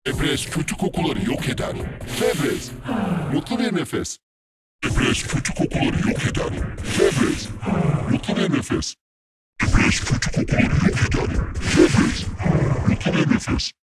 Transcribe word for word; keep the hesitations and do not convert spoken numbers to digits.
Febreze kötü kokuları yok eder. Febreze, mutlu bir nefes. Febreze kötü kokuları yok eder. Febreze, mutlu bir nefes. Febreze kötü kokuları yok eder. Febreze, mutlu bir nefes.